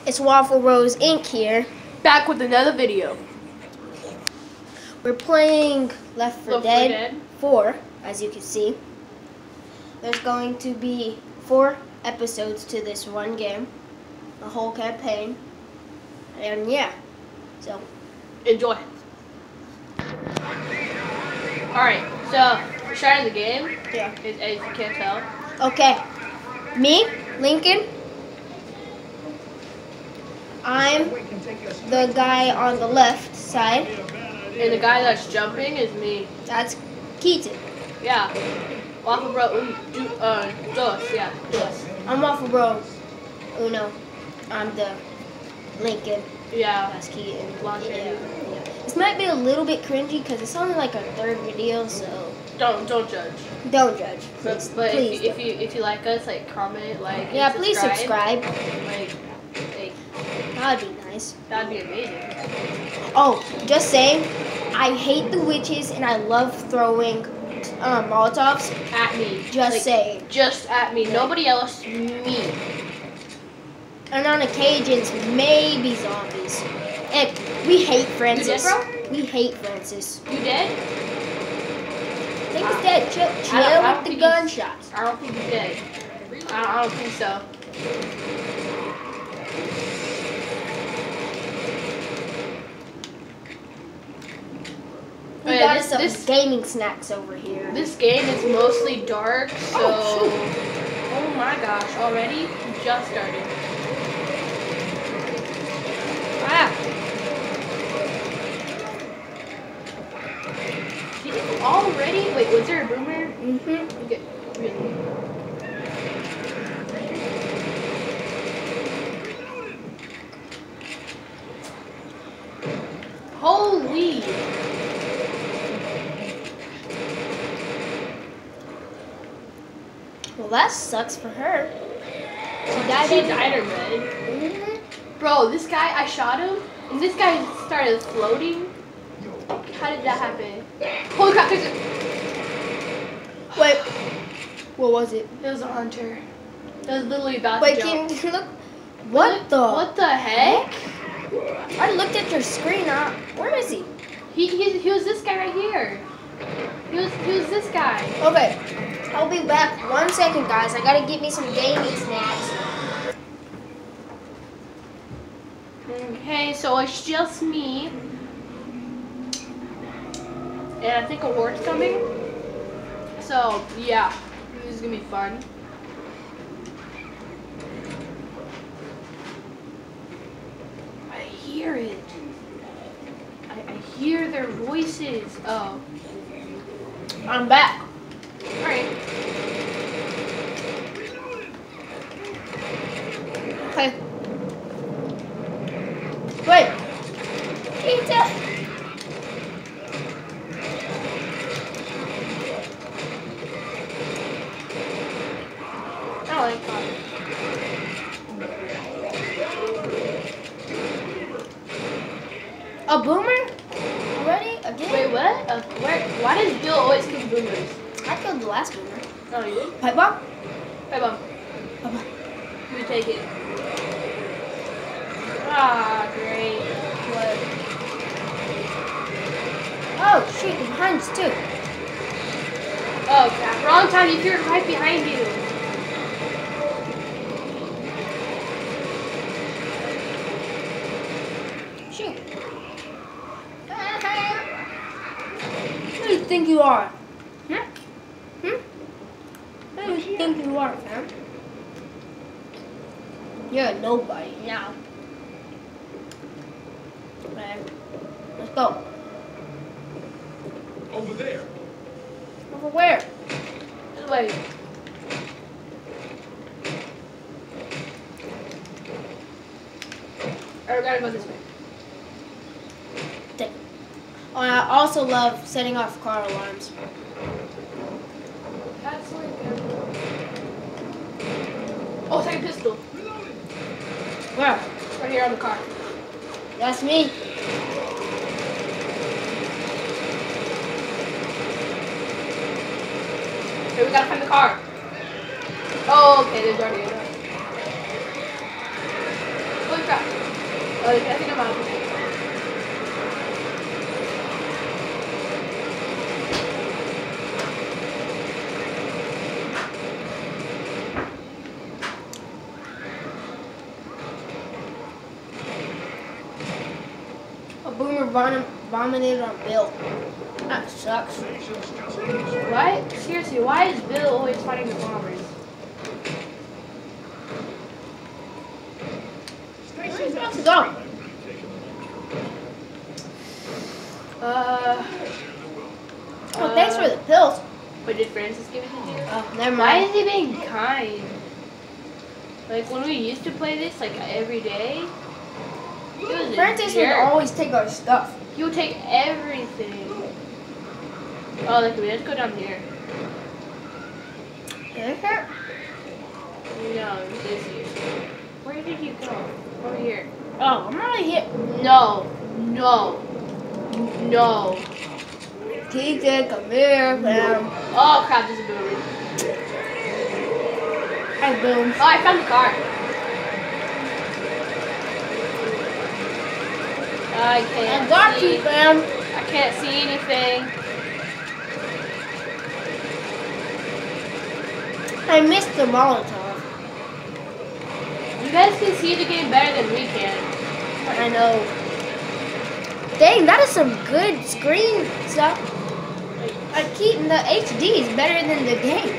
It's Waffle Rose Inc. here. Back with another video. We're playing Left 4 Dead 4, as you can see. There's going to be 4 episodes to this one game, a whole campaign, and yeah, so enjoy. Alright, so we're starting the game. Yeah. As you can't tell. Okay, me, Lincoln. I'm the guy on the left side. And the guy that's jumping is me. That's Keaton. Yeah. Waffle Bro, Dos, yeah, Dos. I'm Waffle Bro Uno. I'm the Lincoln. Yeah. That's Keaton. Yeah. This might be a little bit cringy because it's only like our 3rd video, so don't judge. Don't judge. Please, but please if you like us, like comment, like yeah, and please subscribe. Like that'd be nice. That'd be amazing. Oh, just saying, I hate the witches and I love throwing Molotovs at me. Just saying. Just at me. Yeah. Nobody else. Me. And on occasions, maybe zombies. And we hate Francis. You dead, bro? We hate Francis. You dead? I think he's dead. Chill with the gunshots. I don't think he's dead. I don't think so. We got us some gaming snacks over here. This game is mostly dark, so... Oh my gosh, already? We just started. Ah! Already? Wait, was there a boomer? Mm-hmm. Okay, really? Holy! Well, that sucks for her. She died already. Bro, this guy, I shot him, and this guy started floating. How did that happen? Holy crap, there's a... Wait, what was it? It was a hunter. It was literally about to jump. Wait, can you look? What the heck? I looked at your screen. Where is he? He was this guy right here. He was this guy. Okay, I'll be back 1 second, guys. I gotta get me some gaming snacks. Okay, so it's just me. And I think a hord's coming. So, yeah. This is gonna be fun. I hear it. I hear their voices. Oh. I'm back. Alright. Okay. Wait. Pizza. I like that. A boomer? Already? Again? Wait, what? Why does Bill always kill boomers? I killed the last boomer. Oh, you did? Pipe bomb? Pipe bomb. Pipe bomb. You take it. Ah, great. What? Oh, shoot, he's behind us too. Oh, crap. Wrong time. He appeared right behind you. Shoot. Who do you think you are? Who do you think you are, fam? You're a nobody now. Okay. Let's go. Over there. Over where? This way. Alright, we gotta go this way. Oh, I also love setting off car alarms. That's like oh, second pistol. Where? Right here on the car. That's me. Okay, we gotta find the car. Oh, okay, there's already enough. Holy crap. Oh, I think I'm out. A boomer vomited on Bill. That sucks. Why? Seriously, why is Bill always fighting the Bombers? Let's go. Oh, thanks for the pills. But did Francis give it to you? Oh, never Why mind. is he being kind? Like when we used to play this, like every day. He was a Francis would jerk. always take our stuff. He would take everything. Oh, look, let's go down here. No, this here. Where did you go? Over here. Oh, I'm not here. No, no, no. TJ, come here, fam. Oh crap, there's a boomer. Hi, Boom. Oh, I found the car. I I can't got see. you, fam. I can't see anything. I missed the Molotov. You guys can see the game better than we can. I know. Dang, that is some good screen stuff. I keep the HD is better than the game.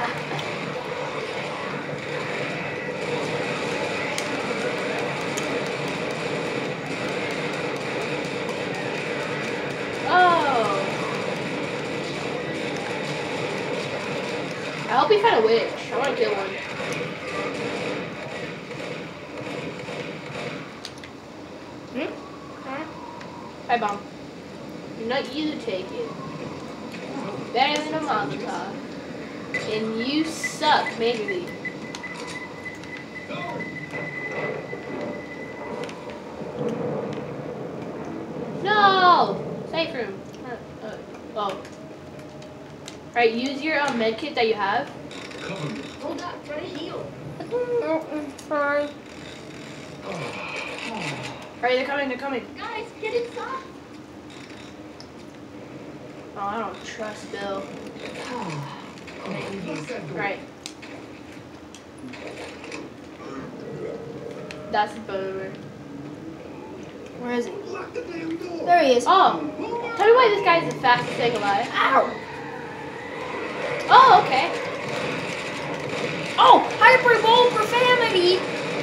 Oh. I hope we find a witch. I want to kill one. Hi, Bomb. You're not you to take it. Better than a Molotov. And you suck, majorly. No! Safe room. Oh. Alright, use your med kit that you have. Hold up, try to heal. Sorry. Alright, they're coming, they're coming. Guys, get inside. Oh, I don't trust Bill. Right. That's a boomer. Where is he? There he is. Oh! Tell me why this guy's the fastest thing alive. Ow! Oh, okay. Oh! Hyperbole profanity!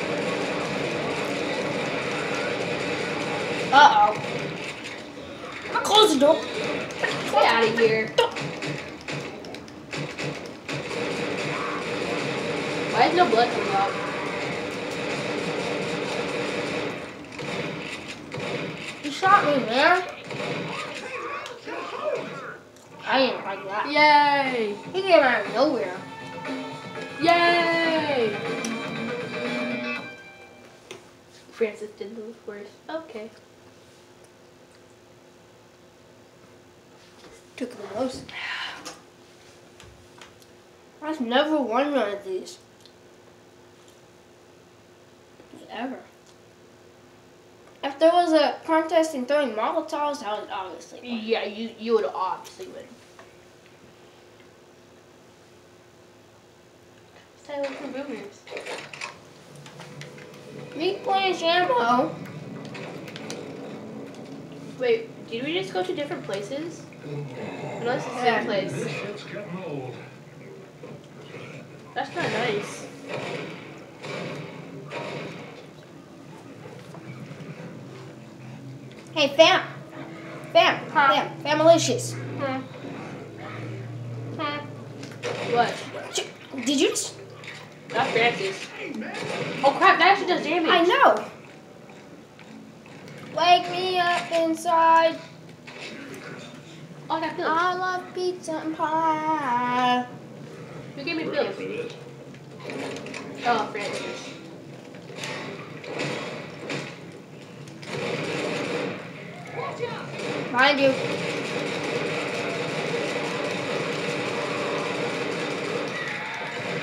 Uh-oh. I'll close the door. Get out of here. Why is no blood coming out? You shot me, man. I didn't like that. Yay! He came out of nowhere. Yay! Francis did the worst. Okay. Took the most. I've never won one of these. Ever. If there was a contest in throwing Molotovs, I would obviously win. Yeah, you would obviously win. Stay away from boomers. Replenish ammo. Wait, did we just go to different places? No, it's the same place. That's not nice. Hey, fam. Huh? Famalicious. What? Did you just... Not Francis. Oh crap, that actually does damage. I know. Wake me up inside. Oh, I got pills. I love pizza and pie. Who gave me pills? Oh, Francis. Mind you.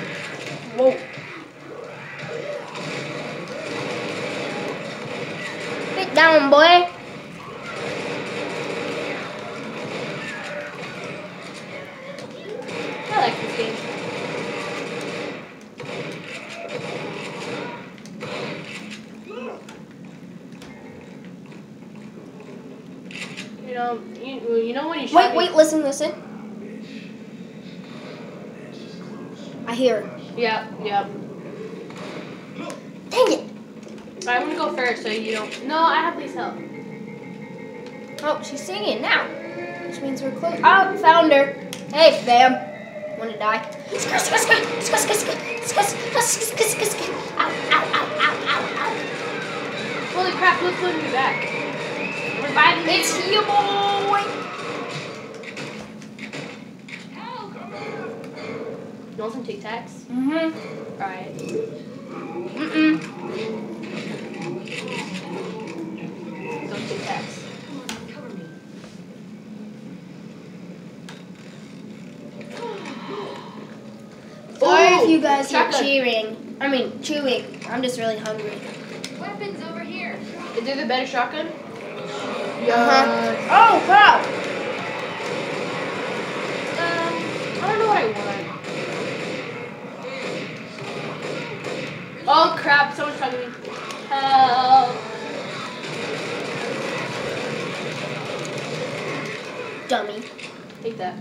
Whoa. Get down, boy. I like this game. You know when you shot Wait, listen. I hear it. Yep. Dang it. I'm gonna go first so you don't. No, I have please help. Oh, she's singing now. Which means we're close. Oh, found her. Hey, fam. Wanna die? Ow. Holy crap, look me back. Reviving me. It's you, boy. You want some Tic Tacs? Mm-hmm. Alright. Some Tic Tacs. Sorry if you guys are shotgun. chewing. I'm just really hungry. Weapons over here. Is there the better shotgun? Oh, crap. I don't know what I want. Oh crap, someone's trying to me. Help. Dummy. Take that.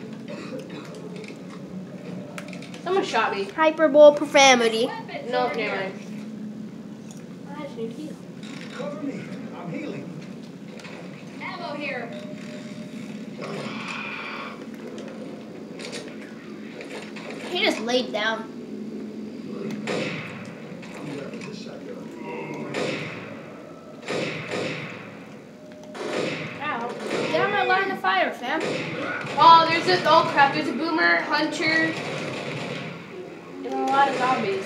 Someone shot me. Hyperbole profanity. Weapons No, over never here. mind. I just need to heal. Cover me. I'm healing. Ammo here. He just laid down. Ow. Get on my line of fire, fam. Oh, oh crap, there's a boomer, hunter, and a lot of zombies.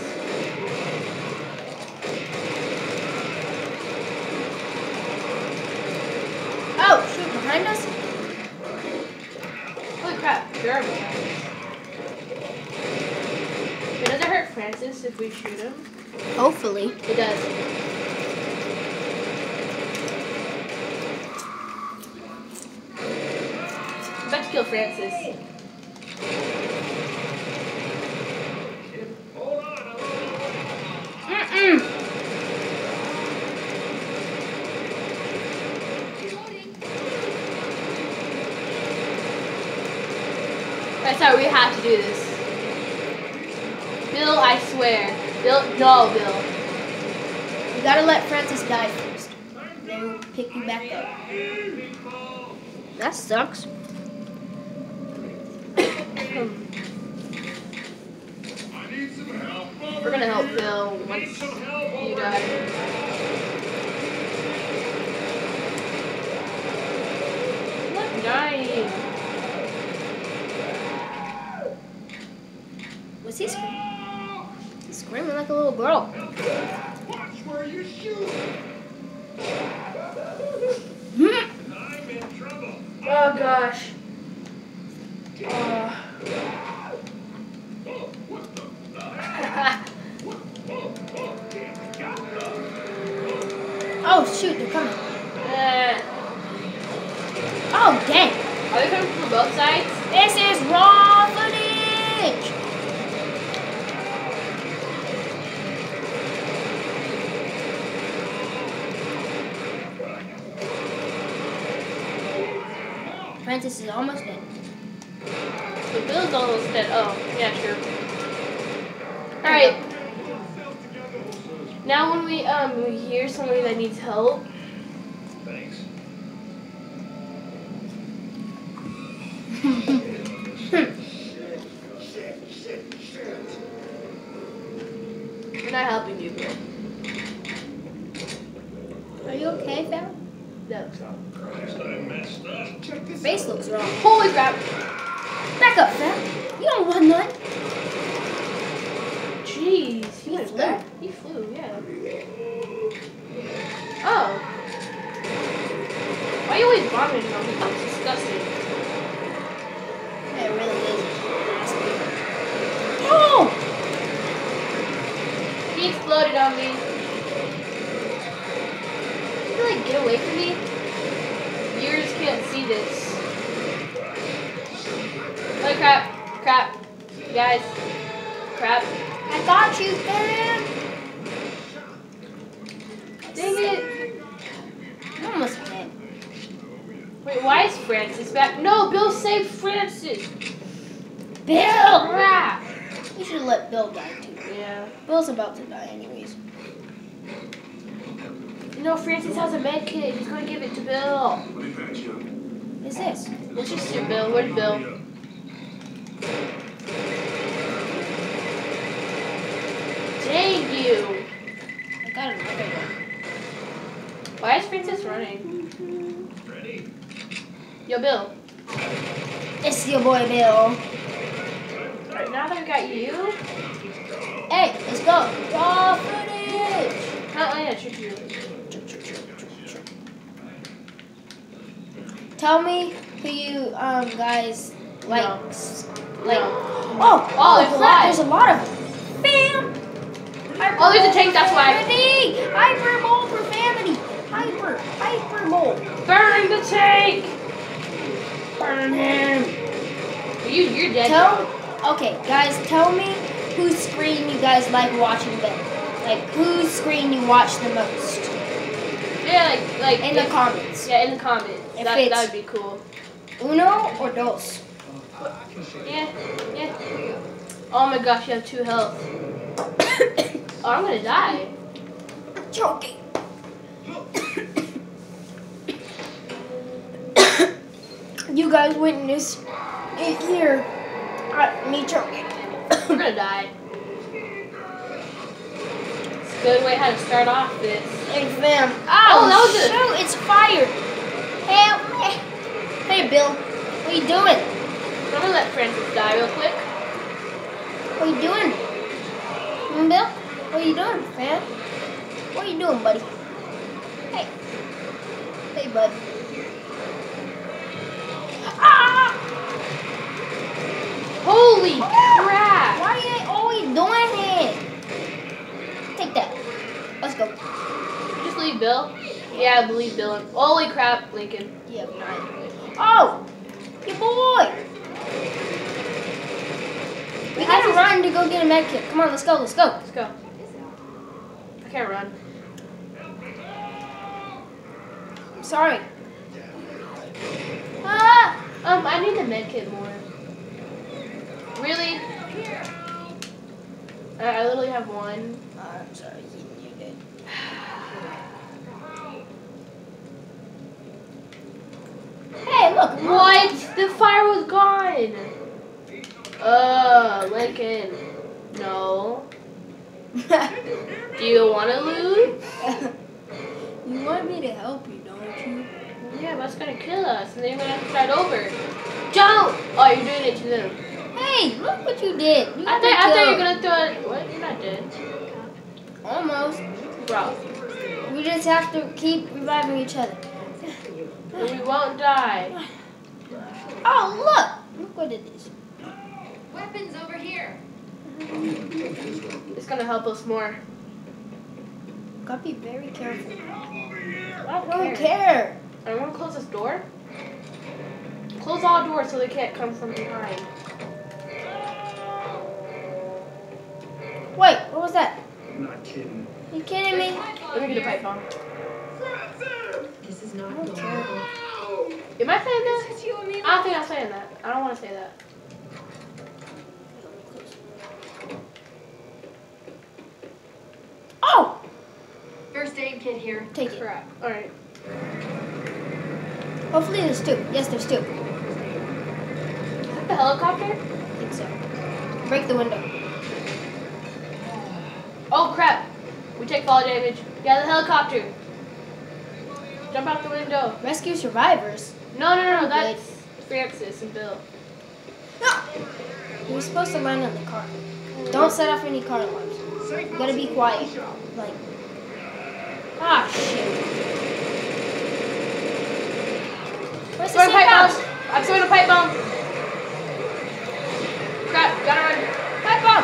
Oh, shoot, behind us? Holy crap, there are behind us. Wait, does it hurt Francis if we shoot him? Hopefully. It does. I'm about to kill Francis. That's how we have to do this. Bill, I swear. Bill, no, Bill. You gotta let Francis die first. Then we'll pick you back up. That sucks. We're gonna help Bill once you die. Look, dying. What's he screaming? He's screaming like a little girl. Watch where you shoot. I'm in trouble. Oh gosh. Oh, shoot, they're coming. Oh, dang. Are they coming from both sides? This is raw footage. Francis is almost dead. The Bill's almost dead. Oh, yeah, sure. Alright. Now when we hear somebody that needs help, Thanks. we're not helping you, Bill. Are you okay, fam? No. Christ, I messed up. Check this Face looks wrong. Holy crap! Back up, fam. You don't want none. Jeez, he went flew. back. He flew, yeah. Oh. Why are you always vomiting on people? It's disgusting. Yeah, it really is. Oh! He exploded on me. He like Get away from me. Viewers can't see this. Oh crap. Crap. Guys. Crap. I got you, man. Dang it. I'm almost dead. Wait, why is Francis back? No, Bill saved Francis. Bill! Crap. You should let Bill die too. Yeah. Bill's about to die anyways. No, Francis has a med kit. He's gonna give it to Bill. What is this? Let's just shoot Bill. Where's Bill? Dang you. I got another one. Why is Francis running? Ready? Yo, Bill. It's your boy Bill. Alright, now that I got you. Hey, let's go. Raw footage. Oh, yeah, shoot you. Tell me who you guys like. No. Like. No. Oh, they're fly. there's a lot of them. Bam. Oh, there's a tank, that's why. Hyper mole profanity. Hyper mole. Burn the tank! Burn him! You're dead. Okay, guys, tell me whose screen you guys like watching better. Like, whose screen you watch the most. Yeah, like In the comments. Yeah, in the comments. If That it's- would be cool. Uno or dos? Yeah. Oh my gosh, you have 2 health. Oh, I'm gonna die. Choking. You guys witness it here. Me choking. I'm gonna die. It's a good way how to start off this. Hey, fam. Oh, that was it. shoot, it's fire. Help me. Hey, Bill. What are you doing? I'm gonna let Francis die real quick. What are you doing? Bill? What are you doing, fam? What are you doing, buddy? Hey. Hey, bud. Ah! Holy crap! Why are you always doing it? Take that. Let's go. Just leave Bill? Yeah, leave Bill. Holy crap, Lincoln. Yeah, right. Oh! Your boy! We gotta run to go get a med kit. Come on, let's go, let's go. Let's go. I can't run. I'm sorry. Ah! I need the med kit more. Really? I literally have 1. I'm sorry, you did. Hey, look! What? The fire was gone. Lincoln. No. Do you want to lose? You want me to help you, don't you? Yeah, but it's gonna kill us, and then we're gonna have to start over. Jump! Oh, you're doing it to them. Hey, look what you did. You I got me thought you were killed. gonna throw it. What? You're not dead. Almost. Bro. We just have to keep reviving each other. But we won't die. Oh, look! Look what it is. Weapons over here. It's gonna help us more. Gotta be very careful. I I don't care. I want to close this door. Close all doors so they can't come from behind. Wait, what was that? I'm not kidding. You kidding me? Let me get a pipe bomb. This is not I don't care. Am I saying that? I don't think I'm saying that. I don't want to say that. Oh! First aid kit here. Take it. Crap. Alright. Hopefully there's 2. Yes, there's 2. Is that the helicopter? I think so. Break the window. Oh crap. We take fall damage. Yeah, the helicopter. Jump out the window. Rescue survivors? No, Good. that's Francis and Bill. No! You were supposed to land on the car. Don't set off any car alarms. You gotta be quiet. Like, ah, shit. Where's the Throwing a safe pipe bomb. house? I'm throwing a pipe bomb. Crap, gotta run. Pipe bomb!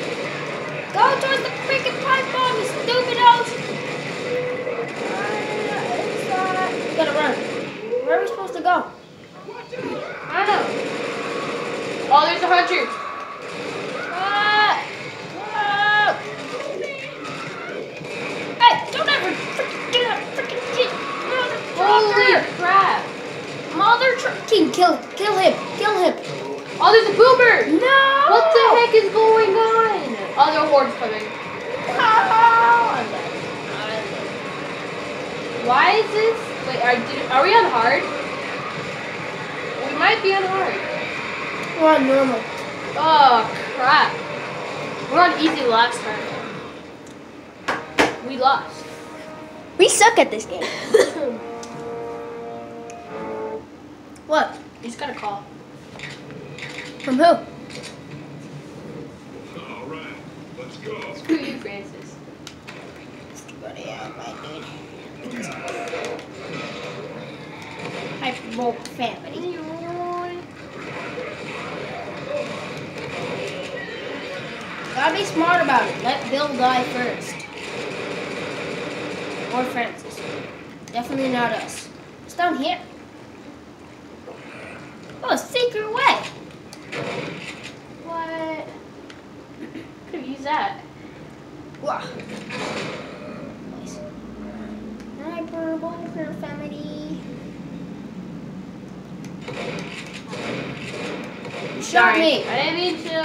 Go towards the freaking pipe bomb, you stupid house! gotta run. Where are we supposed to go? I don't know. Oh, there's a hunter. Ah! Ah! Hey, don't ever freaking get up! Freaking get! Holy crap. Mother trucking! Kill him! Kill him! Kill him! Oh, there's a boomer. No! What the heck is going on? Oh, there are hordes coming. Oh, I'm dead. Why is this? Wait, are we on hard? We might be on hard. We're on normal. Oh, crap. We're on easy last time. We lost. We suck at this game. What? He's got a call. From who? All right, let's go. Screw you, Francis. Hyperbolt family. Gotta be smart about it. Let Bill die first. Or Francis. Definitely not us. It's down here. Oh, a secret way. What? Could have used that. Wow. Nice. Hyperbolt family. You shot Sorry. me. I didn't mean to.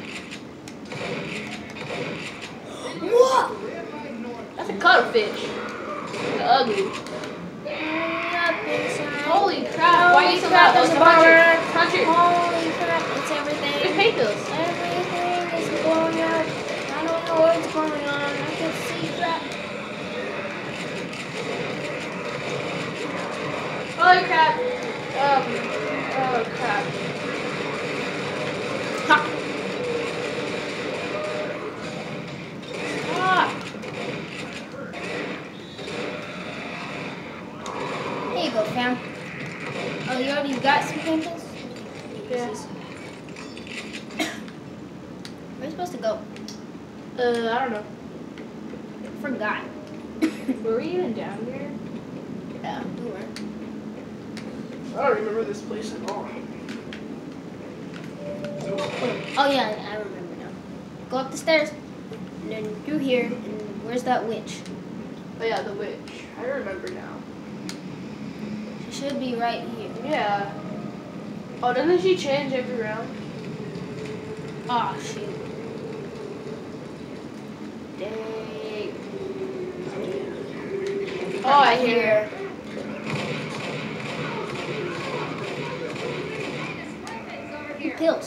What? That's a cuttlefish. They're ugly. Holy crap. Why are you so loud? There's a Oh, bomber. Hunter. Holy crap, it's There's everything. pathos. Everything is blowing up. I don't know what's going on. I can see crap. Holy crap. Oh crap. Ha! Ah. Here you go, fam. Oh, you already got some pimples? Yeah. Where are we supposed to go? I don't know. Forgot. Were we even down here? Yeah, we were. I don't remember this place at all. Oh yeah, I remember now. Go up the stairs, and then through here, and where's that witch? Oh yeah, the witch. I remember now. She should be right here. Yeah. Oh, doesn't she change every round? Oh, shoot. Dang. Oh, I hear her. Pills.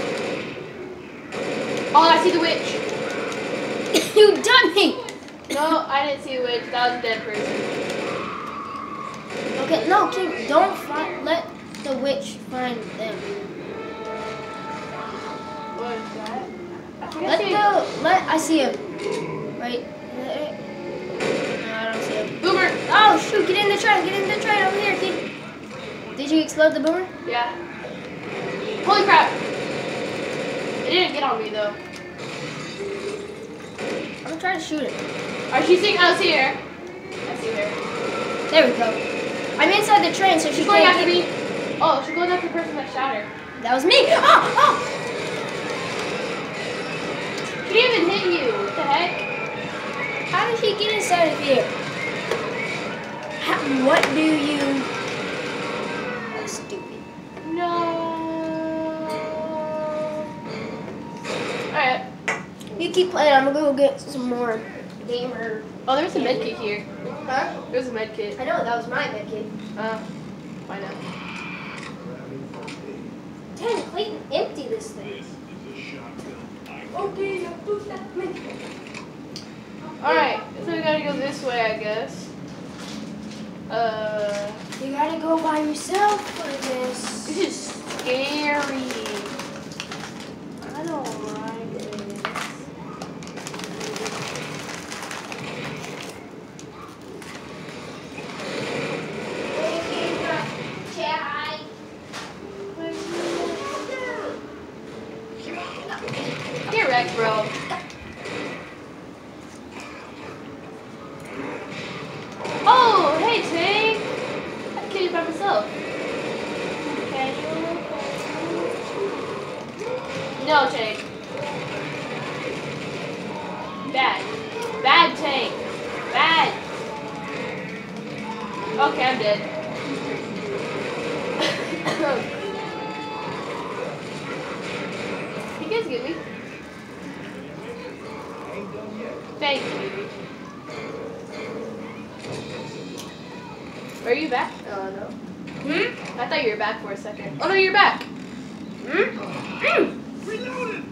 Oh, I see the witch. You done me! No, I didn't see the witch. That was a dead person. Okay, no, King, don't let the witch find them. What is that? I I see him. Right? No, I don't see him. Boomer. Oh, shoot, get in the train, over here, King. Did you explode the boomer? Yeah. Holy crap. It didn't get on me though. I'm gonna try to shoot it. Alright, she's seeing. I see her. I see her. There we go. I'm inside the train, so She's going can't after get me. Oh, she goes after the person that shot her. That was me. Oh! She didn't even hit you. What the heck? How did he get inside of here? What do you... That's stupid. No. Alright. You keep playing. I'm gonna go get some more gamer. Oh, there's a med kit here. Huh? There's a med kit. I know, that was my med kit. Why not? Dang, Clayton, empty this thing. Okay, Alright, so we gotta go this way, I guess. You gotta go by yourself for this. This is scary. I don't like this. Get wrecked, bro. Oh, hey, Tank. by myself. Can you? No, Tank. Bad. Bad, Tank. Bad. Okay, I'm dead. You guys get me? Thank you. Are you back? Oh no. I thought you were back for a second. Oh no, you're back. Reloaded!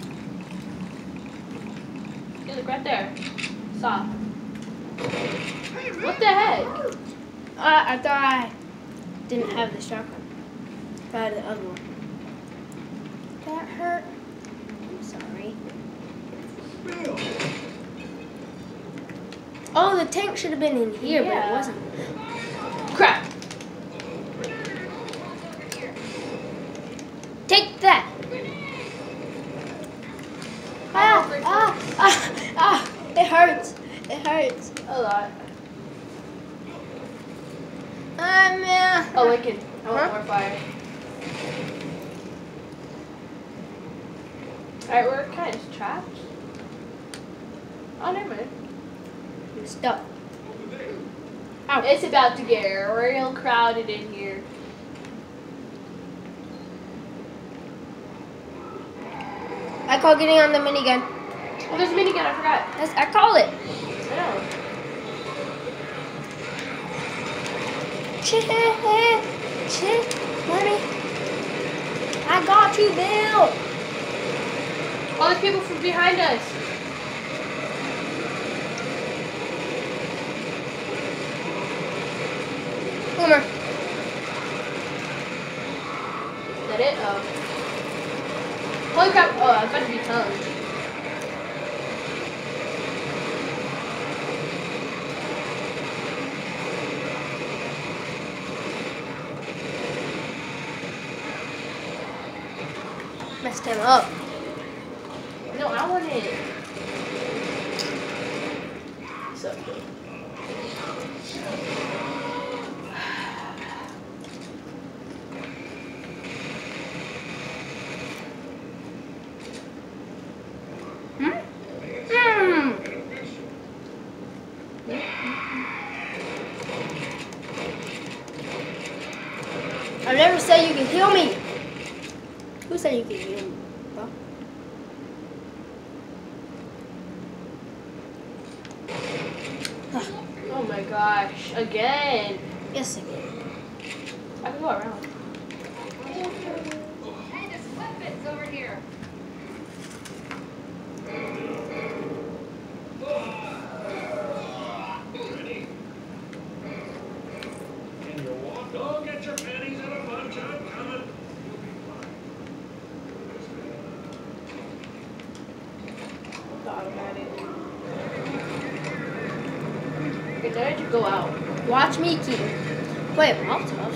You look right there. Stop. What the heck? I thought I didn't have the shotgun. I had the other one. That hurt. I'm sorry. Bill! Oh, the tank should have been in here, but it Yeah. wasn't. Crap. Take that! It hurts. It hurts. A lot. Man. Oh, Lincoln. I want more fire. Alright, we're kind of trapped. Oh, never mind. You're stuck. It's about to get real crowded in here. I call getting on the minigun. Oh, there's a minigun. I forgot. I call it. I know. Shit, money. I got you, Bill. Oh, there's people from behind us. Boomer. Is that it? Oh. Holy crap. Oh, I was about to be tongued. Messed him up. No, I want it. So good. I never said you can heal me. Who said you can heal me? Huh? Oh my gosh. Again. Yes, I can. I can go around. Hey, there's weapons over here. Ready? Can you walk? Go get your panties in a bunch. I'm coming. You'll be fine. Thought about it. Okay, now I have to go out. Watch me, Keaton. Wait, Molotov?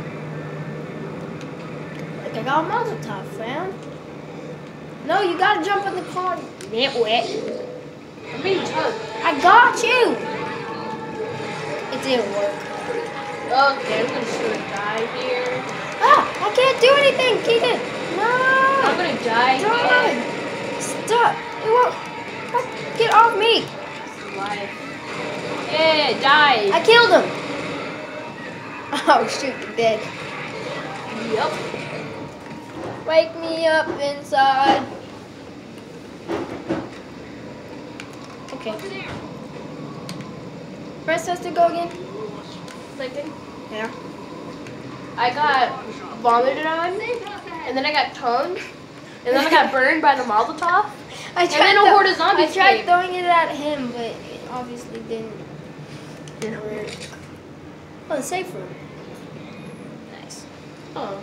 Like I got a Molotov, fam. No, you gotta jump in the car, nitwit. I'm being tugged. I got you. It didn't work. Okay, I'm gonna sort of die here. Ah, I can't do anything, Keaton. No. I'm gonna die Die. here. Stop. It won't. Get off me. Life. Yeah, die. I killed him. Oh, shoot, you're dead. Yup. Wake me up inside. Okay. Press us to go again. Lincoln. Yeah. I got vomited on, and then I got tongued, and then I got burned by the Molotov. I And then a horde of zombies I tried came. throwing it at him, but it obviously didn't work. Oh, the safe room. Nice. Oh.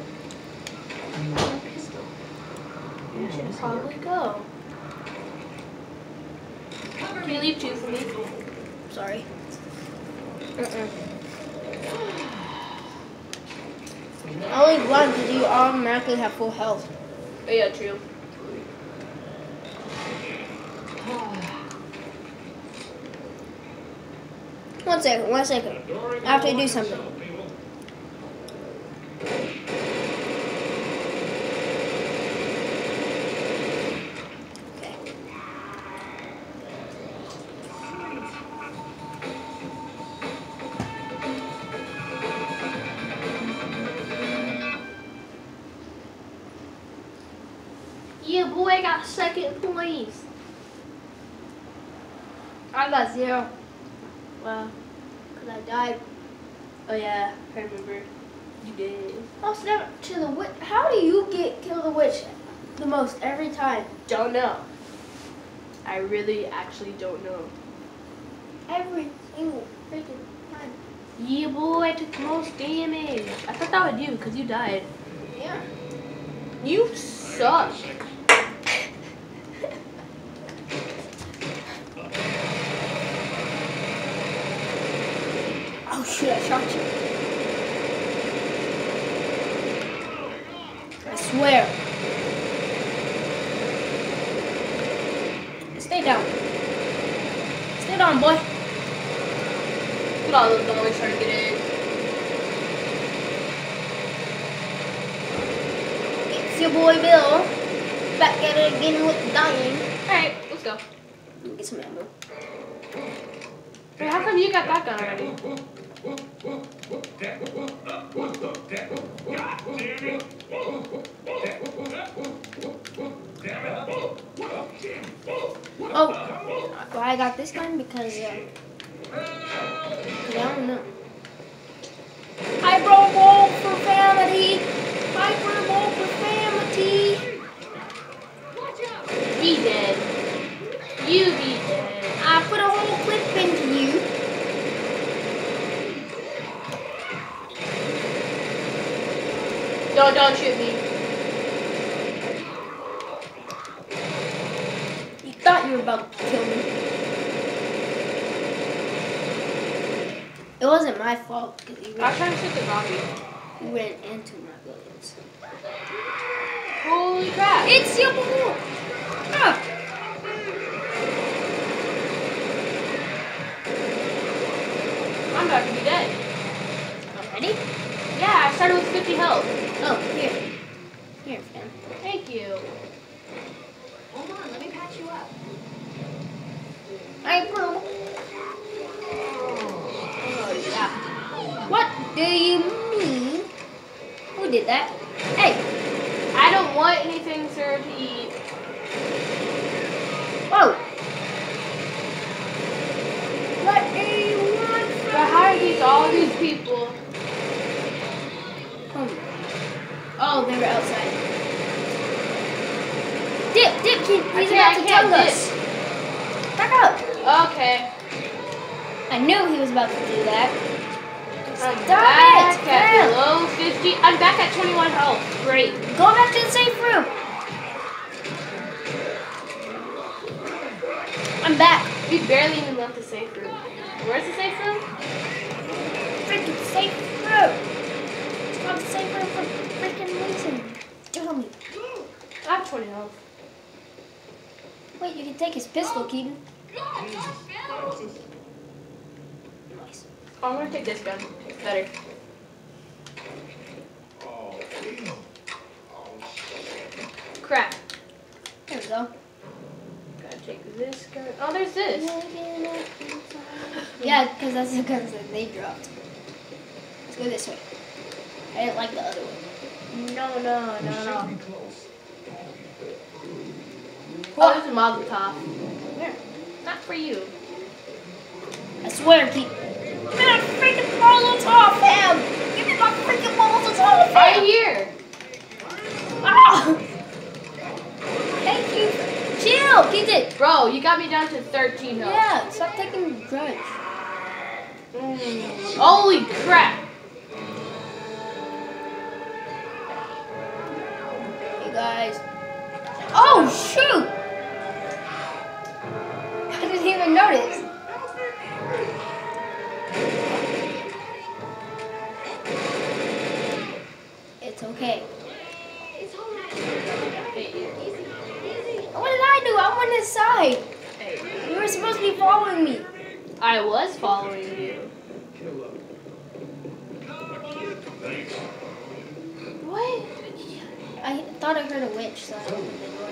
You should probably go. Can you leave two for me? Sorry. Only one because you automatically have full health. Oh yeah, true. One second. I have to do something. Yeah, boy, I got second place. I got 0. Wow. Because I died. Oh yeah, I remember. You did. Oh, snap to the witch. How do you kill the witch the most every time? Don't know. I really actually don't know. Every single freaking time. Yeah, boy, I took the most damage. I thought that was you because you died. Yeah. You suck. Oh shit, I shot you. I swear. Stay down. Stay down, boy. Look at all those boys trying to get in. It's your boy Bill. Back at it again with dying. Alright, let's go. Let me get some ammo. Wait, how come you got that gun already? Oh, well, I got this gun because I don't know. Hyper roll profanity. Hyper roll profanity. Be dead. You be dead. I put a whole clip into you. Don't shoot me. You thought you were about to kill me. It wasn't my fault because I was trying to shoot the zombie. you ran into my buildings. Holy crap. It's your boy. Ah. I'm about to be dead. Already? Yeah, I started with 50 health. Oh, here. Here, fam. Thank you. Hold on, let me patch you up. Hyper. Oh, yeah. What do you mean? Who did that? Hey. I don't want anything, sir, to eat. Whoa. What do you want from But how are these all these people? Oh, they were outside. Dip, he's I about to can't tongue dip. us. Back up. Okay. I knew he was about to do that. I'm Stop back it! at Damn. below 50. I'm back at 21 health. Great. Go back to the safe room. I'm back. We barely even left the safe room. Where's the safe room? Freaking safe room. It's called the safe room for freaking reason. Tell me. I have 20 health. Wait, you can take his pistol, Keaton. Nice. Oh, I'm gonna take this gun. It's better. Crap. There we go. Gotta take this gun. Oh, there's this. Yeah, because that's the guns that they dropped. Let's go this way. I didn't like the other one. No. Oh, there's a Molotov. Where? Not for you. I swear, Keaton. Give me that freaking Molotov, fam! Give me that freaking Molotov, fam! Right here. Ah! Thank you. Chill, Keaton. Bro, you got me down to 13 health. Yeah, stop taking drugs. Holy crap. Hey, guys. Oh, shoot! I didn't even notice. It's okay. It's all right. Hey, you. Easy. What did I do? I'm on his side. Hey. You were supposed to be following me. I was following you. thought I heard a witch, so I opened the door.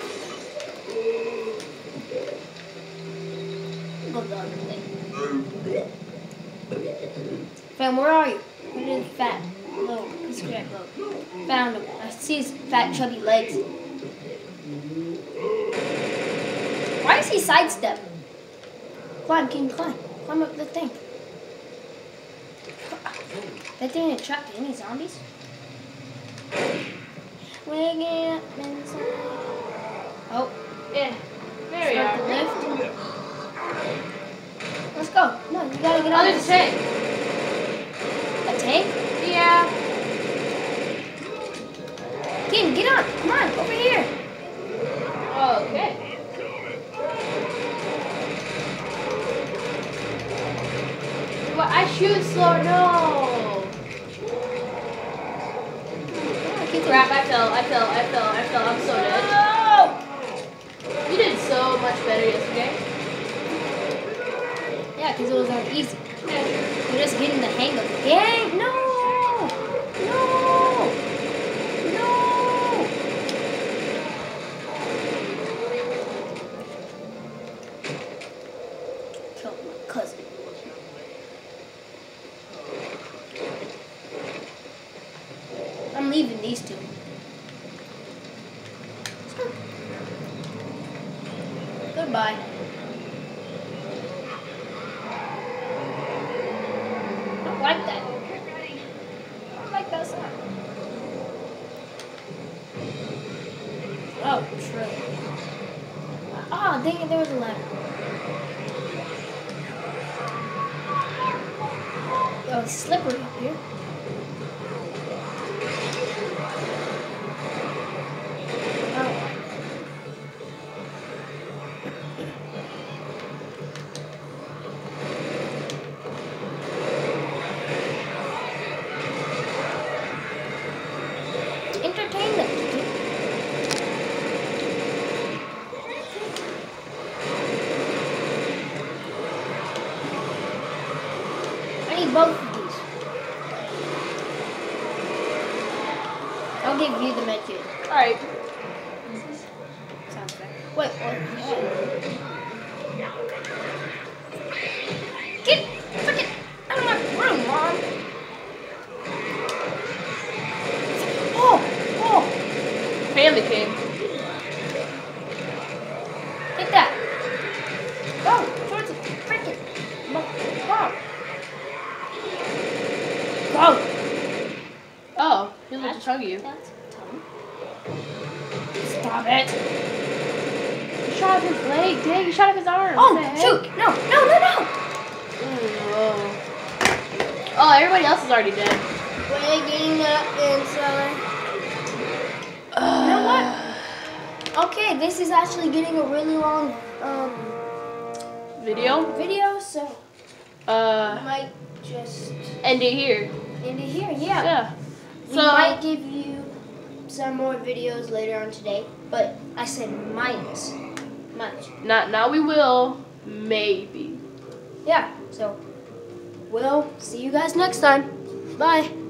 Hold on a minute. Fam, where are you? Where did the fat little piece of crap go? Found him. I see his fat chubby legs. Why is he sidestep? Climb, King, climb. Climb up the thing. That thing didn't trap any zombies? Waking up inside. Oh. Yeah. There we Start are. the lift. Let's go. No, you gotta get on Oh, there's a this. tank. A tank? Yeah. King, get on. Come on, over here. Okay. Well, I shoot slow. No. Crap! I fell. I'm so dead. No! You did so much better yesterday. Yeah, because it was on easy. We're just getting the hang of the game. No! No! No! Killed my cousin. I'm leaving these two. Goodbye. I don't like that. I don't like that sound. Oh, true. Ah, dang it, there was a ladder. Oh, it's slippery up here. Oh. Entertain them. I need both of these. I'll give you the medkit. Alright. Sounds fair. Wait, what? Get fucking out of my room, Mom. Oh! Family came. Get that. Go towards the freaking bomb. Go. Oh, he looked to chug you. That's dumb. Stop it. You shot off his leg, dang, you shot off his arm. Oh, What the heck? shoot. No. Whoa. Oh, everybody else is already dead. Waking up inside. You know what? Okay, this is actually getting a really long Video? so I Uh, might just end it here. end it here. Yeah. Yeah. We might give you some more videos later on today, but I said might. Not now. We will. Maybe. Yeah. So we'll see you guys next time. Bye.